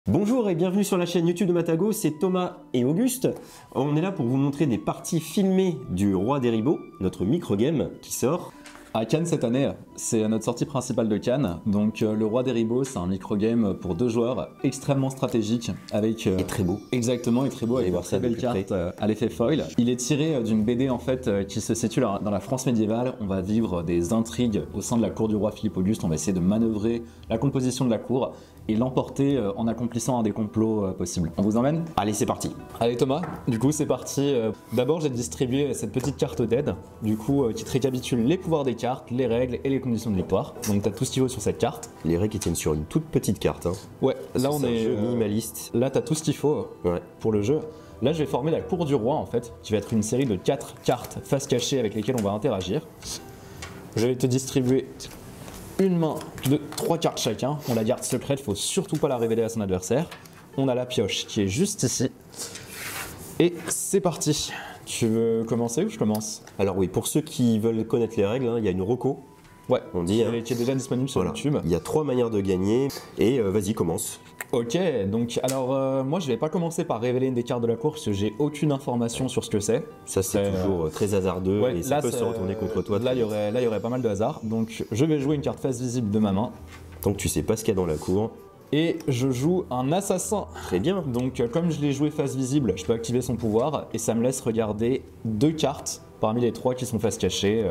Bonjour et bienvenue sur la chaîne YouTube de Matago, c'est Thomas et Auguste. On est là pour vous montrer des parties filmées du Roi des Ribauds, notre microgame qui sort à Cannes cette année. C'est notre sortie principale de Cannes. Donc le Roi des Ribauds, c'est un microgame pour 2 joueurs extrêmement stratégique avec et très beau. Exactement, et très beau, avec une très belle carte à l'effet foil. Il est tiré d'une BD en fait qui se situe dans la France médiévale. On va vivre des intrigues au sein de la cour du roi Philippe Auguste. On va essayer de manœuvrer la composition de la cour et l'emporter en accomplissant un des complots possibles. On vous emmène? Allez, c'est parti. Allez Thomas, du coup c'est parti. D'abord j'ai distribué cette petite carte d'aide, du coup qui te récapitule les pouvoirs des cartes, les règles et les conditions de victoire. Donc tu as tout ce qu'il faut sur cette carte. Les règles qui tiennent sur une toute petite carte. Hein. Ouais, là on est un jeu minimaliste. Là tu as tout ce qu'il faut pour le jeu. Là je vais former la cour du roi en fait, qui va être une série de 4 cartes face cachée avec lesquelles on va interagir. Je vais te distribuer une main de 3 cartes chacun. On la garde secrète, faut surtout pas la révéler à son adversaire. On a la pioche qui est juste ici. Et c'est parti. Tu veux commencer ou je commence? Alors oui, pour ceux qui veulent connaître les règles, il y a une reco. Ouais, on dit, qui est déjà disponible sur YouTube. Il y a 3 manières de gagner et vas-y, commence. Ok, donc alors moi je vais pas commencer par révéler une des cartes de la cour parce que j'ai aucune information sur ce que c'est. Ça c'est toujours très hasardeux et ça peut se retourner contre toi. Là il y aurait pas mal de hasard, donc je vais jouer une carte face visible de ma main. Tant que tu sais pas ce qu'il y a dans la cour. Et je joue un assassin. Très bien. Donc comme je l'ai joué face visible, je peux activer son pouvoir et ça me laisse regarder 2 cartes parmi les 3 qui sont face cachée.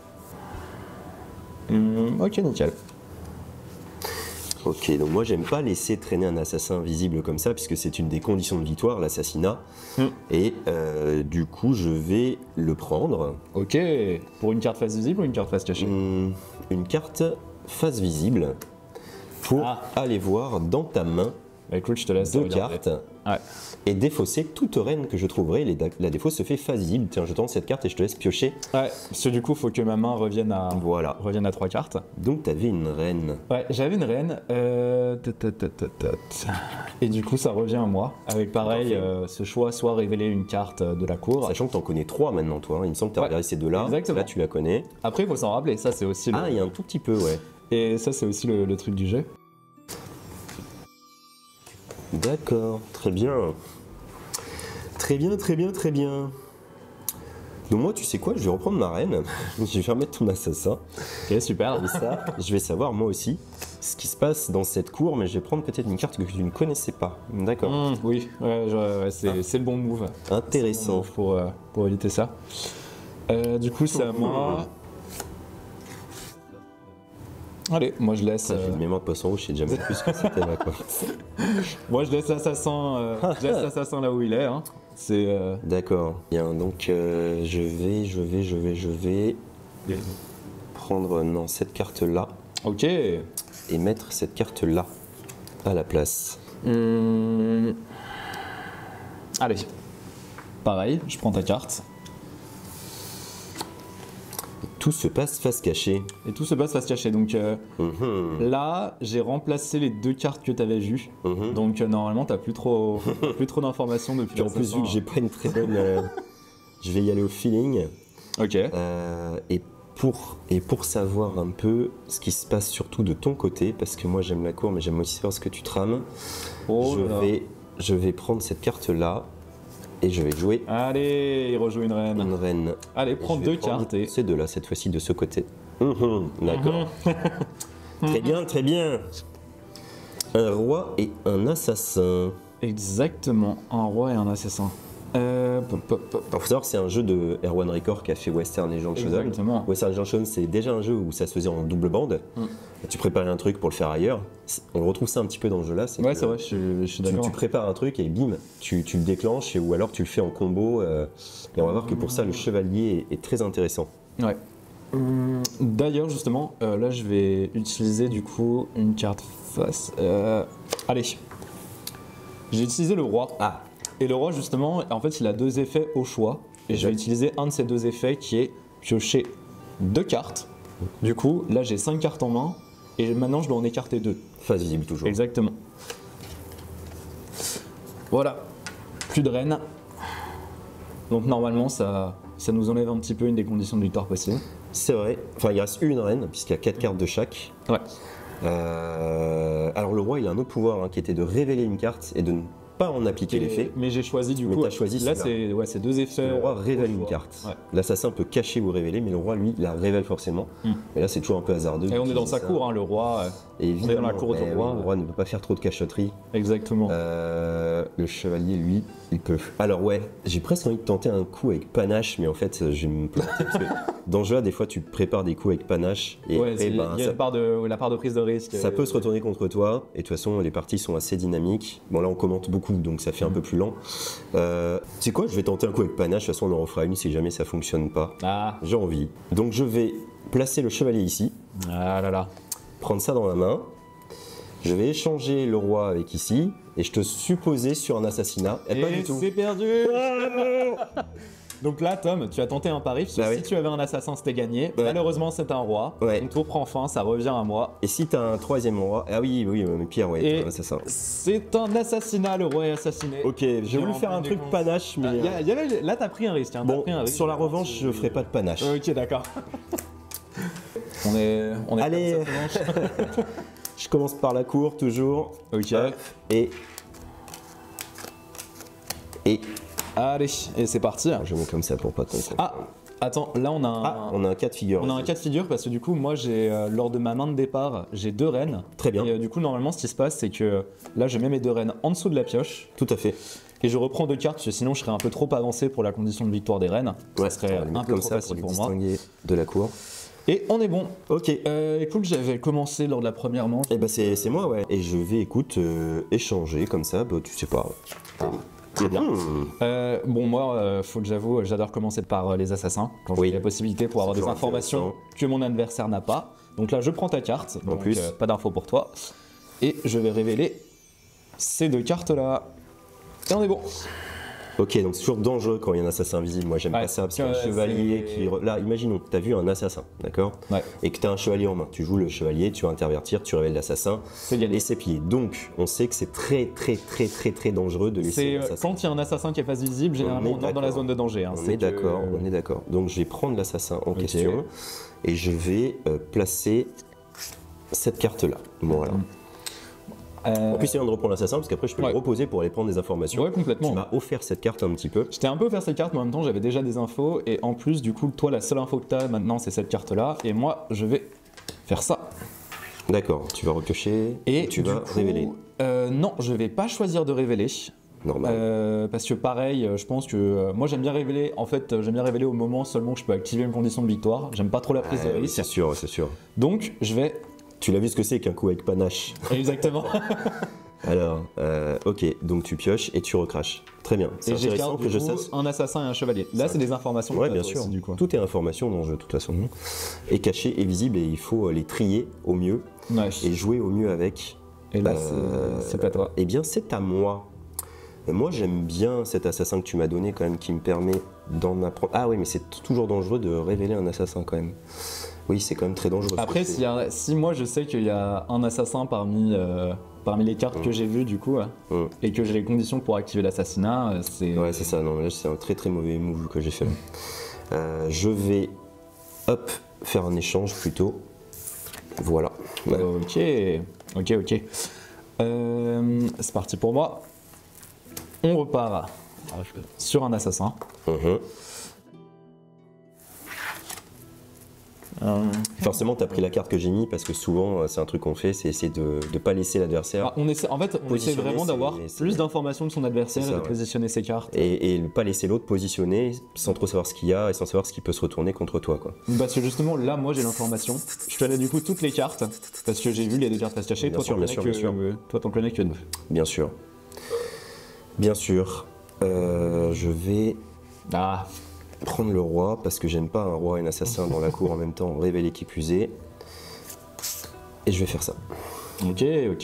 Ok, nickel. Ok, donc moi j'aime pas laisser traîner un assassin visible comme ça puisque c'est une des conditions de victoire, l'assassinat. Et du coup je vais le prendre. Ok, pour une carte face visible ou une carte face cachée? Une carte face visible pour aller voir dans ta main. Bah écoute, je te laisse 2 cartes et défausser toute reine que je trouverai. La défausse se fait face visible. Tiens, je tente cette carte et je te laisse piocher. Ouais, parce que du coup, il faut que ma main revienne à 3 cartes. Donc, tu avais une reine. Ouais, j'avais une reine. Et du coup, ça revient à moi. Avec pareil, ce choix, soit révéler une carte de la cour. Sachant que tu en connais 3 maintenant, toi. Il me semble que tu as regardé ces 2-là. Exactement. Là, tu la connais. Après, il faut s'en rappeler. Ça, c'est aussi il y a un tout petit peu, ouais. Et ça, c'est aussi le truc du jeu. D'accord, très bien. Très bien, très bien, très bien. Donc moi, tu sais quoi, je vais reprendre ma reine. Je vais remettre ton assassin. Ok, super. Et ça, je vais savoir moi aussi ce qui se passe dans cette cour, mais je vais prendre peut-être une carte que tu ne connaissais pas. D'accord. Oui, c'est le bon move. Intéressant. Bon move pour éviter ça. Du coup, c'est à moi. Allez, moi je laisse. J'ai une mémoire de poisson rouge, je sais déjà même plus ce que c'était là quoi. Moi je laisse l'assassin là où il est. Hein. C'est. D'accord. Bien, donc je vais prendre cette carte là. Ok. Et mettre cette carte là à la place. Allez. Pareil, je prends ta carte. Tout se passe face cachée. Et tout se passe face cachée. Donc là, j'ai remplacé les 2 cartes que tu avais vues. Donc normalement, tu n'as plus trop d'informations depuis. En plus, vu que j'ai pas une très bonne. Je vais y aller au feeling. Ok. Et pour savoir un peu ce qui se passe surtout de ton côté, parce que moi j'aime la cour, mais j'aime aussi savoir ce que tu trames. Je vais prendre cette carte là. Et je vais jouer. Allez, il rejoue une reine. Une reine. Allez, prends 2 cartes. Ces 2-là, cette fois-ci de ce côté. D'accord. Très bien, très bien. Un roi et un assassin. Exactement, un roi et un assassin. Il faut savoir que c'est un jeu de Erwan Record qui a fait Western Legends Shodown. Western Legends Shodown, c'est déjà un jeu où ça se faisait en double bande. Tu préparais un truc pour le faire ailleurs. On retrouve ça un petit peu dans le jeu là. Ouais, c'est vrai, je suis d'accord. Tu prépares un truc et bim, tu le déclenches ou alors tu le fais en combo. Et on va voir que pour ça, le chevalier est très intéressant. Ouais. D'ailleurs, justement, là je vais utiliser du coup une carte face. Allez. J'ai utilisé le roi. Et le roi, justement, en fait, il a 2 effets au choix. Et je vais utiliser un de ces 2 effets qui est piocher 2 cartes. Du coup, là, j'ai 5 cartes en main. Et maintenant, je dois en écarter 2. Face visible, toujours. Exactement. Voilà. Plus de reine. Donc, normalement, ça nous enlève un petit peu une des conditions de victoire possibles. C'est vrai. Enfin, il reste une reine, puisqu'il y a 4 cartes de chaque. Ouais. Alors le roi, il a un autre pouvoir hein, qui était de révéler une carte et de ne pas en appliquer l'effet. Mais j'ai choisi du Mais coup. t'as choisi là, celui-là. c'est deux effets. Le roi révèle au une choix. carte. Ouais. L'assassin peut cacher ou révéler, mais le roi, lui, la révèle forcément. Et là, c'est toujours un peu hasardeux. Et on est dans sa ça. cour, hein, le roi. Et on est dans la cour du oui, roi. le roi ne peut pas faire trop de cachotterie. Exactement. Le chevalier, lui, il peut. Alors ouais, j'ai presque envie de tenter un coup avec panache, mais en fait, je vais me planter. Parce que dans ce jeu, des fois, tu prépares des coups avec panache. Et Ouais, après, il y a ça, la part de prise de risque. ça peut se retourner contre toi. Et de toute façon, les parties sont assez dynamiques. Bon, là, on commente beaucoup, donc ça fait un peu plus lent. Tu sais quoi, je vais tenter un coup avec panache. De toute façon, on en refera une si jamais ça fonctionne pas. Ah. J'ai envie. Donc, je vais placer le chevalier ici. Ah là là. Prendre ça dans la main. Je vais échanger le roi avec ici. Et je te supposais sur un assassinat. Et pas du tout. C'est perdu. Donc là, Tom, tu as tenté un pari. Parce que Bah si oui. tu avais un assassin, c'était gagné. Ouais. Malheureusement, c'est un roi. Ouais. Ton tour prend fin, ça revient à moi. Et si t'as un troisième roi. Ah oui, mais Pierre, ouais, Et t'as un assassin. c'est un assassinat, le roi est assassiné. Ok, j'ai voulu faire un truc panache, mais. Là, t'as pris un risque. Hein, t'as Bon, pris un risque. sur la revanche, je ferai pas de panache. Ok, d'accord. on est Allez. comme ça, ça mange. Je commence par la cour, toujours. Ok. Hop, et. Allez, et c'est parti. Je mets comme ça pour pas qu'on. Ah, attends, là on a un, Ah, on a un cas de figure. on a un cas de figure parce que du coup, moi, j'ai lors de ma main de départ, j'ai 2 reines. Très bien. Et du coup, normalement, ce qui se passe, c'est que là, je mets mes 2 reines en dessous de la pioche Tout à fait. et je reprends 2 cartes parce que sinon, je serais un peu trop avancé pour la condition de victoire des reines. Ouais, Ça serait on va les un mettre peu comme trop ça facile pour les pour moi. distinguer de la cour. Et on est bon. Ok. Écoute, j'avais commencé lors de la première manche. Et bah c'est moi, ouais. Et je vais, écoute, échanger comme ça, bah tu sais pas. Très bien. Mmh. Bon, moi, faut que j'avoue, j'adore commencer par les assassins, quand Oui. j'ai la possibilité pour avoir des toujours informations intéressant. que mon adversaire n'a pas. Donc là, je prends ta carte, donc plus. pas d'infos pour toi, et je vais révéler ces 2 cartes-là. Et on est bon. Ok, donc c'est toujours dangereux quand il y a un assassin invisible. Moi, j'aime Ouais, pas ça parce qu'un c'est- chevalier qui. Là, imaginons, t'as vu un assassin, d'accord. Ouais. Et que t'as un chevalier en main. Tu joues le chevalier, tu vas intervertir, tu révèles l'assassin C'est gagné. et c'est plié. Donc, on sait que c'est très dangereux de laisser C'est l'assassin. quand il y a un assassin qui est face visible, généralement on entre dans la d'accord. zone de danger. Hein. On C'est est d'accord, que- on est d'accord. Donc, je vais prendre l'assassin en question et je vais placer cette carte-là. Voilà. En plus, c'est bien de reprendre l'assassin parce qu'après, je peux Ouais. le reposer pour aller prendre des informations. Ouais, complètement. Tu m'as offert cette carte un petit peu. J'étais un peu offert cette carte, mais en même temps j'avais déjà des infos, et en plus, du coup, toi, la seule info que t'as maintenant, c'est cette carte-là, et moi, je vais faire ça. D'accord, tu vas repiocher et tu du vas coup, révéler. Non, je vais pas choisir de révéler. Normal. Parce que pareil, je pense que moi j'aime bien révéler. En fait, j'aime bien révéler au moment seulement que je peux activer une condition de victoire. J'aime pas trop la prise de Oui, risque. c'est sûr, c'est sûr. Donc je vais Tu l'as vu ce que c'est qu'un coup avec panache. exactement. Alors, ok, donc tu pioches et tu recraches. Très bien. C'est Et j'ai intéressant que je sache. un assassin et un chevalier. Là, c'est des informations. Ouais, que bien t'as, toi sûr. aussi, du coup. Tout est information dans le jeu, de toute façon. Et caché et visible, et il faut les trier au mieux Ouais. et jouer au mieux avec. Et là, c'est à toi. Eh bien, c'est à moi. Et moi, j'aime bien cet assassin que tu m'as donné, quand même, qui me permet d'en apprendre. Ah oui, mais c'est toujours dangereux de révéler un assassin, quand même. Oui, c'est quand même très dangereux. Après, si moi je sais qu'il y a un assassin parmi les cartes que j'ai vues, du coup, et que j'ai les conditions pour activer l'assassinat, c'est. Ouais, c'est ça. Non, là, c'est un très mauvais move que j'ai fait là. Je vais, hop, faire un échange plutôt. Voilà. Ouais. Ok. C'est parti pour moi. On repart sur un assassin. Mhm. Forcément, tu as pris la carte que j'ai mis parce que souvent, c'est un truc qu'on fait, c'est essayer de ne pas laisser l'adversaire On essaie Positionner, vraiment d'avoir c'est- plus d'informations de son adversaire C'est et ça, de ouais. positionner ses cartes. et ne pas laisser l'autre positionner sans trop savoir ce qu'il y a et sans savoir ce qui peut se retourner contre toi, quoi. Parce que justement, là, moi j'ai l'information. Je te donne du coup toutes les cartes parce que j'ai vu les 2 cartes face cachée. Bien sûr, bien sûr. Toi, t'en connais que 2. Bien sûr. Bien sûr. Je vais Ah, prendre le roi parce que j'aime pas un roi et un assassin dans la cour en même temps, révéler qui plus est. Et je vais faire ça. ok.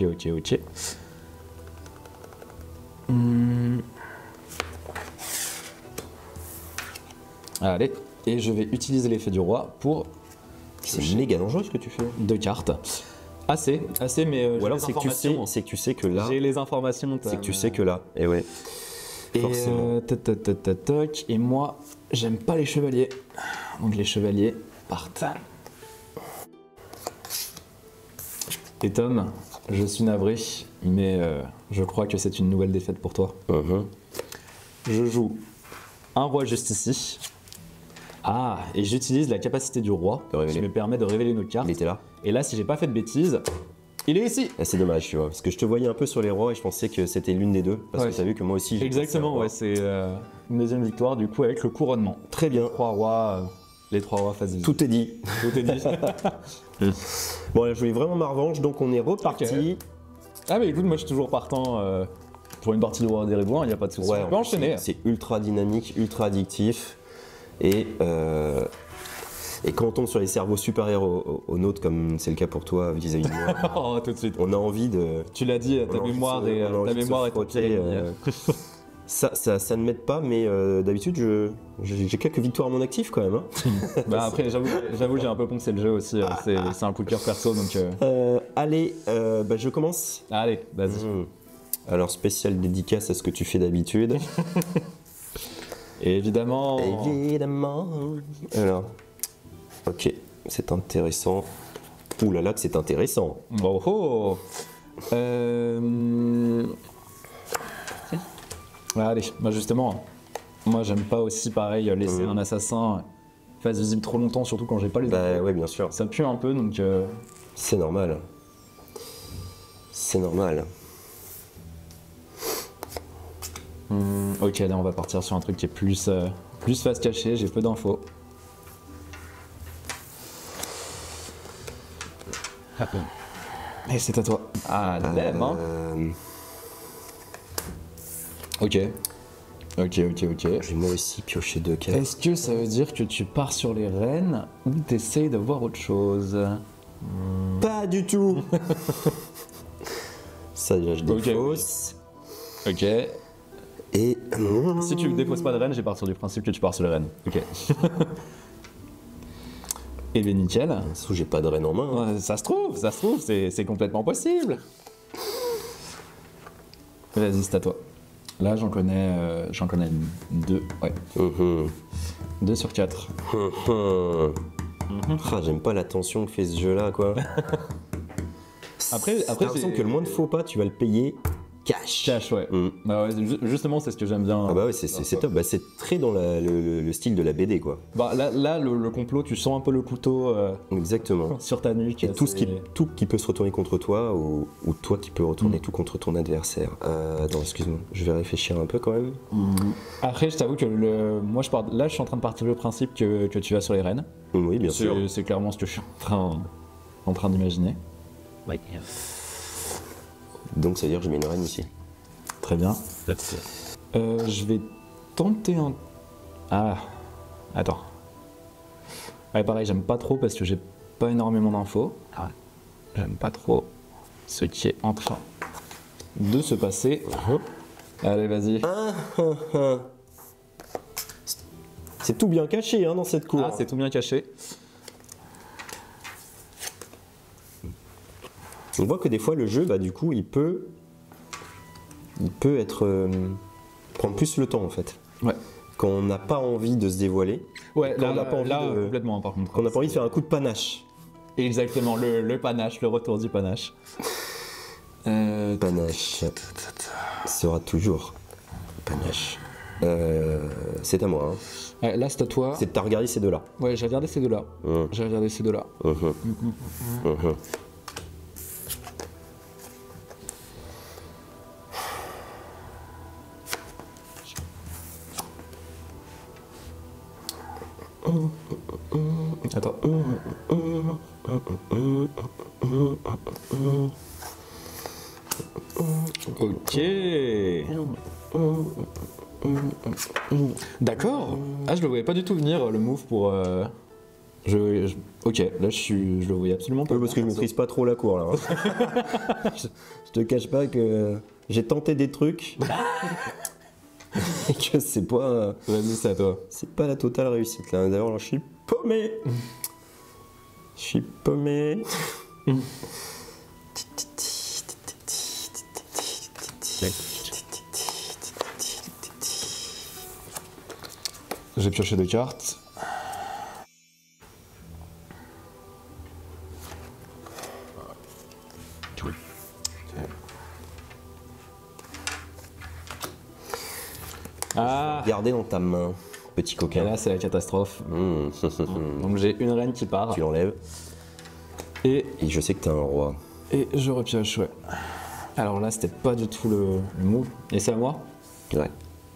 Allez, et je vais utiliser l'effet du roi pour C'est méga dangereux ce que tu fais. 2 cartes. Assez, mais. Ou j'ai alors les c'est que tu sais, informations. c'est que tu sais que là, J'ai les informations. c'est que tu sais que là, et ouais. Et Forcément. toc. Et moi, j'aime pas les chevaliers. Donc les chevaliers partent. Et Tom, je suis navré, mais je crois que c'est une nouvelle défaite pour toi. Je joue un roi juste ici. Ah, et j'utilise la capacité du roi qui me permet de révéler une autre carte. Il était là. Et là, si j'ai pas fait de bêtises, il est ici. Ah, c'est dommage, tu vois, parce que je te voyais un peu sur les rois et je pensais que c'était l'une des deux, parce que t'as vu que moi aussi j'ai exactement, ouais, c'est une deuxième victoire du coup avec le couronnement. Très bien. Les trois rois phase. Tout est dit. Tout est dit. Bon, là, je voulais vraiment ma revanche, donc on est reparti. Okay. Ah, mais écoute, moi je suis toujours partant pour une partie de Roi des Ribois, il n'y a pas de souci. Ouais, on peut enchaîner. C'est ultra dynamique, ultra addictif. Et quand on tombe sur les cerveaux supérieurs aux nôtres, comme c'est le cas pour toi vis-à-vis de moi, oh, tout de suite. on a envie de. Tu l'as dit, ta mémoire est frotter, ça ne m'aide pas, mais d'habitude, j'ai quelques victoires à mon actif quand même. Hein. Bah après, j'avoue, j'ai un peu poncé le jeu aussi. C'est un coup de cœur perso, donc. Allez, je commence. Allez, vas-y. Alors, spécial dédicace à ce que tu fais d'habitude. Évidemment. Évidemment. Alors, ok, c'est intéressant. Ouh là là, que c'est intéressant. Oh, oh. Allez, bah justement, moi j'aime pas aussi pareil laisser un assassin face visible trop longtemps, surtout quand j'ai pas les Bah ouais, bien sûr. Ça pue un peu, donc. C'est normal. C'est normal. Ok, là on va partir sur un truc qui est plus face cachée, j'ai peu d'infos. Et c'est à toi. Ah, l'aime, hein. Ok. Je vais moi aussi piocher 2 cartes. Est-ce que ça veut dire que tu pars sur les reines ou t'essayes de voir autre chose? Pas du tout. Ça déjà je défausse. Ok. Et... Si tu déposes pas de reine, j'ai parti du principe que tu pars sur les reines. Ok. Et bien nickel. Sauf j'ai pas de reine en main. Ouais, ça se trouve, c'est complètement possible. Vas-y, c'est à toi. Là, j'en connais 2. Ouais. 2 sur 4. J'aime pas la tension que fait ce jeu-là, quoi. Après j'ai l'impression que le moins de faux pas, tu vas le payer cash. Cash, ouais. Bah ouais, justement, c'est ce que j'aime bien. Ah bah ouais, c'est top. Bah, c'est très dans le style de la BD, quoi. Bah là le complot, tu sens un peu le couteau exactement sur ta nuque. Et tout qui peut se retourner contre toi, ou toi qui peux retourner tout contre ton adversaire. Attends, excuse-moi, je vais réfléchir un peu quand même. Après, je t'avoue que moi, je suis en train de partir du principe que tu vas sur les reines. Oui, bien sûr. C'est clairement ce que je suis en train d'imaginer. Ouais. Donc ça veut dire que je mets une reine ici. Très bien. Je vais tenter un... Ah, attends. Ouais, pareil, j'aime pas trop parce que j'ai pas énormément d'infos. J'aime pas trop ce qui est en train de se passer. Allez, vas-y. C'est tout bien caché hein, dans cette cour. Ah, c'est tout bien caché. On voit que des fois le jeu, bah, du coup, il peut être prendre plus le temps en fait. Ouais. Quand on n'a pas envie de se dévoiler. Ouais, quand on n'a pas envie de... complètement par contre. Quand on n'a pas envie de faire un coup de panache. Exactement, le panache, le retour du panache. Panache sera toujours panache. C'est à moi. Hein. Ouais, là c'est à toi. T'as regardé ces deux-là. Ouais, j'ai regardé ces deux-là. J'ai regardé ces deux-là. Attends. Ok. D'accord. Ah, je le voyais pas du tout venir le move pour. Ok, là je le voyais absolument pas. Oui, parce que je maîtrise pas trop la cour là. Hein. je te cache pas que j'ai tenté des trucs. Et que c'est pas. Vas-y, c'est à toi. C'est pas la totale réussite là. D'ailleurs, je suis paumé. Je suis paumé. J'ai pioché 2 cartes. Ah. Gardez dans ta main, petit Et coquin. là, c'est la catastrophe. Donc j'ai une reine qui part. Tu l'enlèves. Et Et je sais que t'as un roi. je repioche, ouais. Alors là, c'était pas du tout le move. Et c'est à moi? Ouais.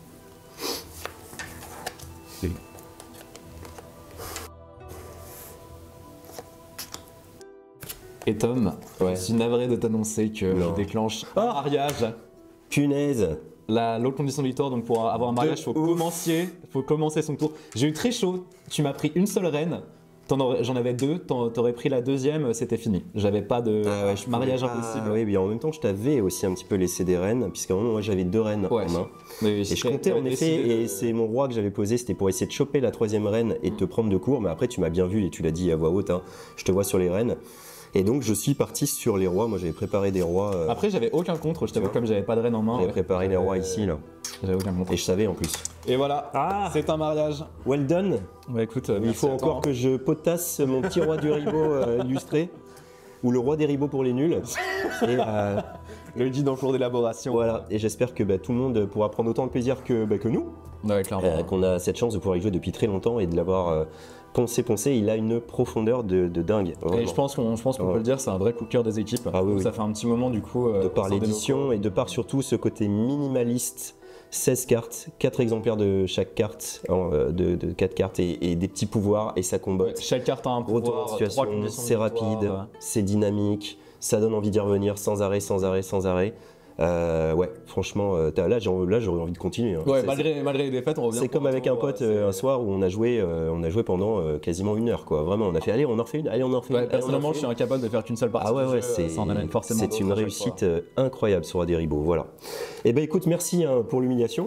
Et Tom, Ouais. je suis navré de t'annoncer que Non. je déclenche un mariage. Punaise. L'autre condition de victoire, donc pour avoir un mariage, il faut commencer son tour. J'ai eu très chaud, tu m'as pris une seule reine, j'en avais deux, t'aurais pris la deuxième, c'était fini. J'avais pas de mariage impossible. Ah oui, mais en même temps, je t'avais aussi un petit peu laissé des reines, puisqu'à un moment, moi, j'avais 2 reines Ouais. en main. Mais Et je comptais en effet, et c'est mon roi que j'avais posé, c'était pour essayer de choper la 3e reine et de te prendre de court, mais après, tu m'as bien vu et tu l'as dit à voix haute, hein, je te vois sur les reines. Et donc, je suis parti sur les rois. Moi, j'avais préparé des rois. Après, j'avais aucun contre, je t'avoue, comme j'avais pas de reine en main. J'avais préparé les rois ici, là. J'avais aucun contre. Et je savais en plus. Et voilà, c'est un mariage. Well done. Bah écoute, Il faut encore que je potasse mon petit roi du ribot illustré, ou le roi des ribots pour les nuls. Et le guide en cours d'élaboration. voilà, et j'espère que tout le monde pourra prendre autant de plaisir que nous, Ouais, clairement. qu'on a cette chance de pouvoir y jouer depuis très longtemps et de l'avoir poncé. Il a une profondeur de dingue. Et Vraiment. je pense qu'on peut le dire, c'est un vrai coup de cœur des équipes. Ah oui, Ça oui. fait un petit moment du coup. De par l'édition et de par surtout ce côté minimaliste. 16 cartes, 4 exemplaires de chaque carte, de 4 cartes et des petits pouvoirs, et ça combat. Chaque carte a un Retour pouvoir, en 3 situation, conditions de c'est victoire, rapide, c'est dynamique, ça donne envie d'y revenir sans arrêt, sans arrêt, sans arrêt. Ouais, franchement, là j'aurais envie de continuer. Hein. Ouais, C'est- malgré les défaites, on revient. C'est comme avec un pote un soir où on a joué pendant quasiment 1 heure, quoi. Vraiment, on a fait allez, on en refait une, allez, on en refait une. Ouais, allez, on en personnellement, je refait suis une. incapable de faire qu'une seule partie. Ah ouais, du ouais, jeu, ça en amène forcément c'est d'autres une à chaque réussite fois. incroyable sur des ribots, voilà. Et ben écoute, merci pour l'humiliation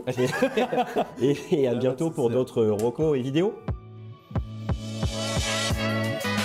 et à bientôt pour d'autres recos et vidéos.